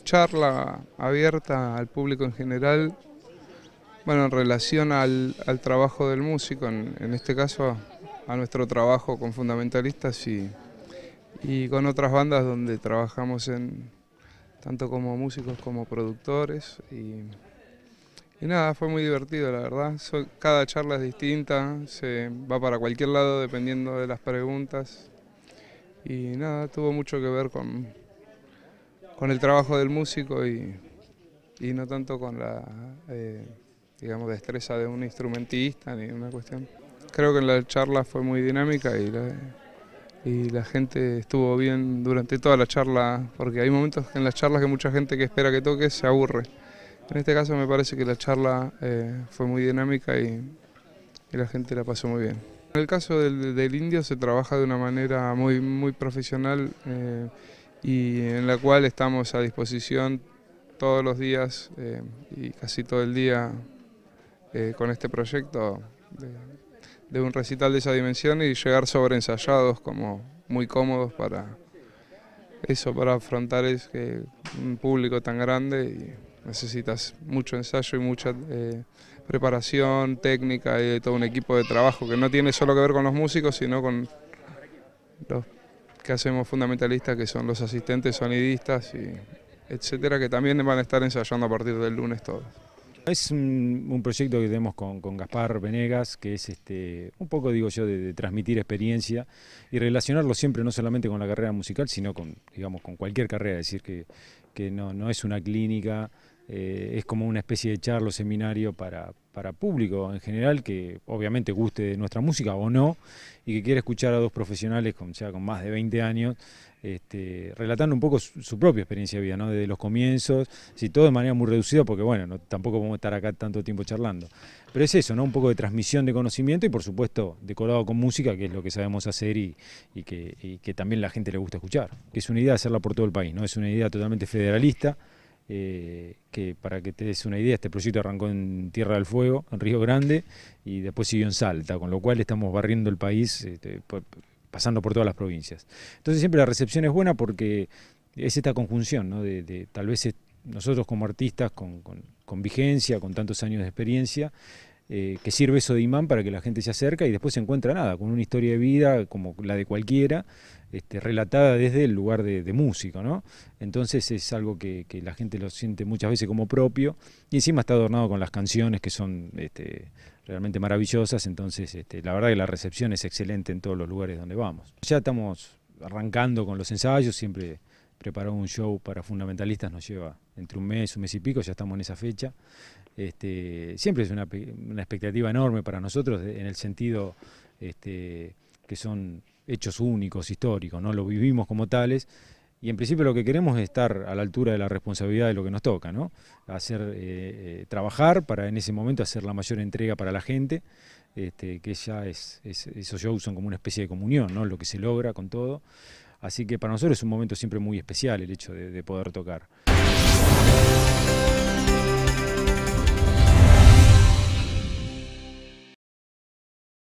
charla abierta al público en general, bueno, en relación al trabajo del músico, en este caso a nuestro trabajo con Fundamentalistas y con otras bandas donde trabajamos tanto como músicos como productores. Y nada, fue muy divertido, la verdad. Cada charla es distinta, se va para cualquier lado dependiendo de las preguntas. Y nada, tuvo mucho que ver con el trabajo del músico y no tanto con la digamos, destreza de un instrumentista ni una cuestión. Creo que la charla fue muy dinámica y la gente estuvo bien durante toda la charla, porque hay momentos en las charlas que mucha gente que espera que toque se aburre. En este caso me parece que la charla fue muy dinámica y la gente la pasó muy bien. En el caso del indio se trabaja de una manera muy profesional y en la cual estamos a disposición todos los días y casi todo el día con este proyecto de un recital de esa dimensión y llegar sobreensayados como muy cómodos para eso, para afrontar un público tan grande y necesitas mucho ensayo y mucha preparación técnica y todo un equipo de trabajo que no tiene solo que ver con los músicos, sino con los que hacemos Fundamentalistas, que son los asistentes sonidistas y etcétera, que también van a estar ensayando a partir del lunes todos. Es un proyecto que tenemos con Gaspar Venegas, que es un poco, digo yo, de transmitir experiencia y relacionarlo siempre no solamente con la carrera musical, sino con, digamos, con cualquier carrera, es decir, que no es una clínica, es como una especie de charla o seminario para público en general que obviamente guste de nuestra música o no, y que quiera escuchar a dos profesionales ya con más de 20 años, relatando un poco su propia experiencia de vida, ¿no? Desde los comienzos, sí, todo de manera muy reducida, porque bueno, tampoco podemos estar acá tanto tiempo charlando. Pero es eso, ¿no? Un poco de transmisión de conocimiento y por supuesto decorado con música, que es lo que sabemos hacer y que también la gente le gusta escuchar. Que es una idea de hacerla por todo el país, ¿no? Es una idea totalmente federalista. Que para que te des una idea, este proyecto arrancó en Tierra del Fuego, en Río Grande, y después siguió en Salta, con lo cual estamos barriendo el país, pasando por todas las provincias. Entonces siempre la recepción es buena porque es esta conjunción, ¿no? de tal vez nosotros como artistas con vigencia, con tantos años de experiencia, que sirve eso de imán para que la gente se acerque y después se encuentra nada, con una historia de vida como la de cualquiera, relatada desde el lugar de músico, ¿no? Entonces es algo que la gente lo siente muchas veces como propio y encima está adornado con las canciones que son realmente maravillosas, entonces la verdad que la recepción es excelente en todos los lugares donde vamos. Ya estamos arrancando con los ensayos, siempre preparar un show para Fundamentalistas nos lleva entre un mes y pico, ya estamos en esa fecha. Siempre es una expectativa enorme para nosotros en el sentido que son hechos únicos, históricos, ¿no? Lo vivimos como tales y en principio lo que queremos es estar a la altura de la responsabilidad de lo que nos toca, ¿no? Trabajar para en ese momento hacer la mayor entrega para la gente, que ya esos shows son como una especie de comunión, ¿no? Lo que se logra con todo. Así que para nosotros es un momento siempre muy especial el hecho de poder tocar.